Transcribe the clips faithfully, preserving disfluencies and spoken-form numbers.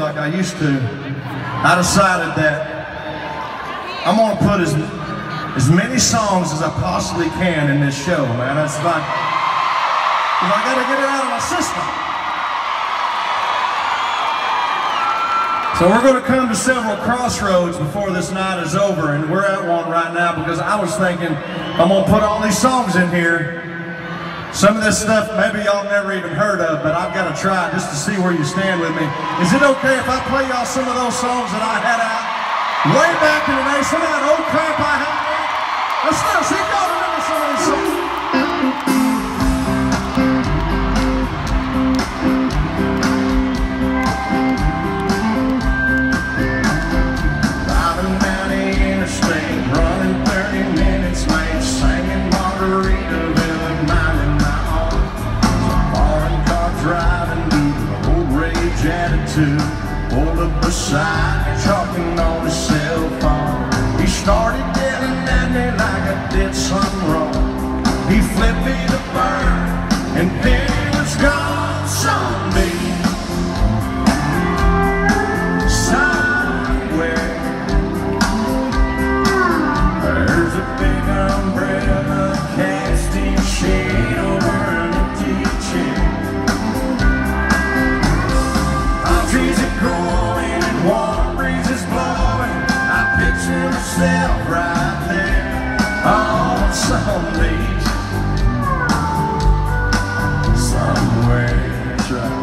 like I used to, I decided that I'm gonna put as, as many songs as I possibly can in this show, man. That's like, I gotta get it out of my system. So we're gonna come to several crossroads before this night is over, and we're at one right now because I was thinking I'm gonna put all these songs in here. Some of this stuff maybe y'all never even heard of, but I've got to try just to see where you stand with me. Is it okay if I play y'all some of those songs that I had out way back in the day? Some of that old crap I had out? Let's not see if y'all remember some of these songs. Driving down the interstate, running thirty minutes late, singing Margaritaville and minding my own. Foreign car driving due to the old rage attitude. Pulled up beside me, talking on his cell phone. He started yelling at me like I did something wrong. He flipped me the bird, and then he was gone someday. Somewhere there's a big umbrella casting shade over an empty chair. Palm trees are growing and warm breezes blowing. I picture myself right there on some beach somewhere. That's right.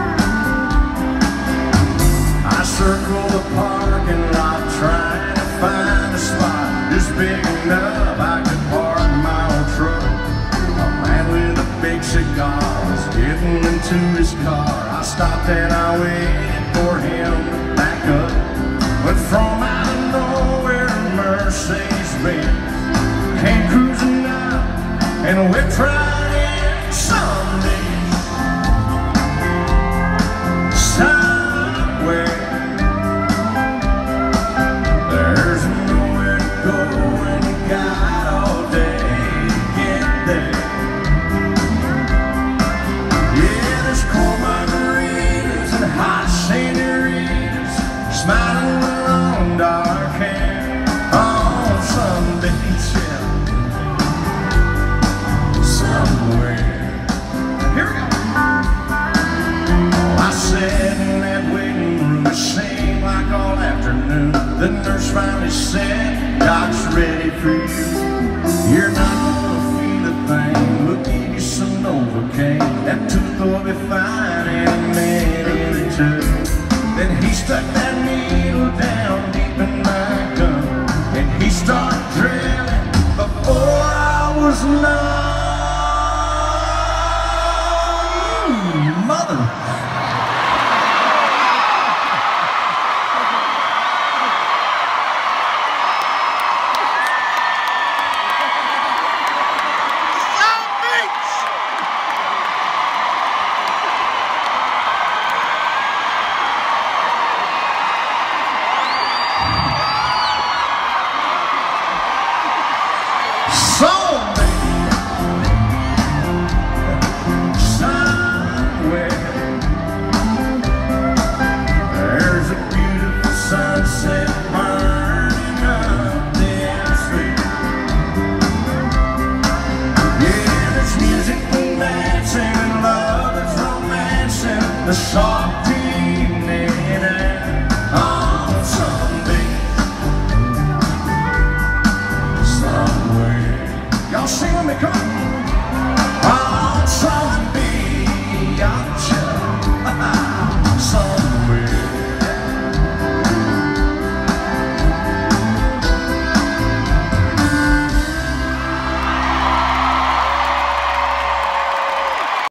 I circle the parking lot trying to find a spot just big enough I could park my old truck. A man with a big cigar was getting into his car. I stopped and I waited for him to back up. But from out of nowhere, a Mercedes-Benz came cruising up and whipped right in someday. Somewhere there's nowhere to go and you got all day to get there. Yeah, there's cold margaritas and hot senoritas smiling along dark hair on some beach, yeah. Somewhere. Here we go. I sat in that waiting room, it seemed like all afternoon. The nurse finally said, "Doc's ready for you. You're not gonna feel a thing. We'll give you some Novocaine. That tooth will be fine in a minute or two." Then he stuck that needle down deep in my gum, and he started drilling before I was numb. Mother. The soft evening air on some beach somewhere. Y'all sing with me, come on.